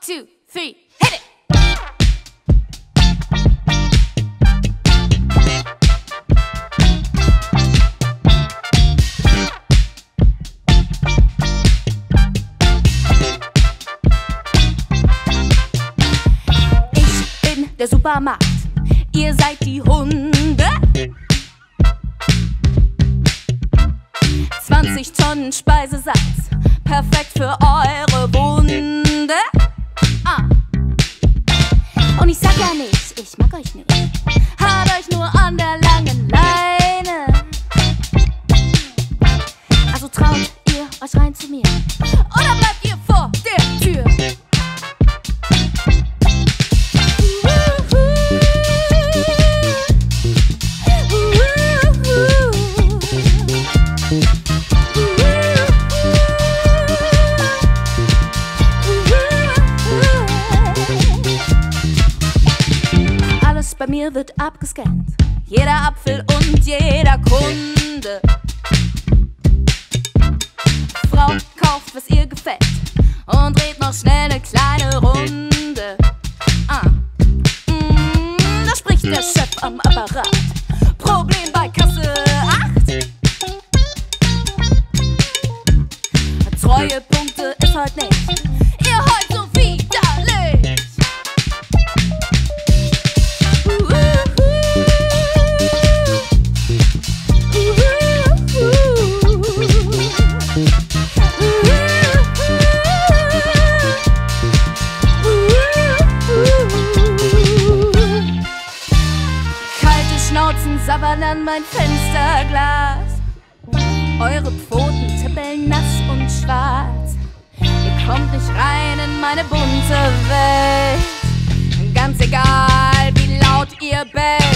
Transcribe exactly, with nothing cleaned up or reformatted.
two, three, hit it! Ich bin der Supermarkt, ihr seid die Hunde. zwanzig Tonnen Speisesalz, perfekt für eure Wunde. Ah. Und ich sag ja nicht, ich mag euch nicht, hat euch nur an der langen Leine. Also traut ihr euch rein zu mir, oder bleibt ihr vor der Tür? Bei mir wird abgescannt, jeder Apfel und jeder Kunde. Frau kauft, was ihr gefällt und dreht noch schnell eine kleine Runde. Ah. Mm, da spricht der Chef am Apparat. Problem bei Kasse acht. Treuepunkte ist heute nicht. Ihr heult so widerlich. Schnauzen sabbern an mein Fensterglas. Eure Pfoten tippeln nass und schwarz. Ihr kommt nicht rein in meine bunte Welt. Ganz egal, wie laut ihr bellt.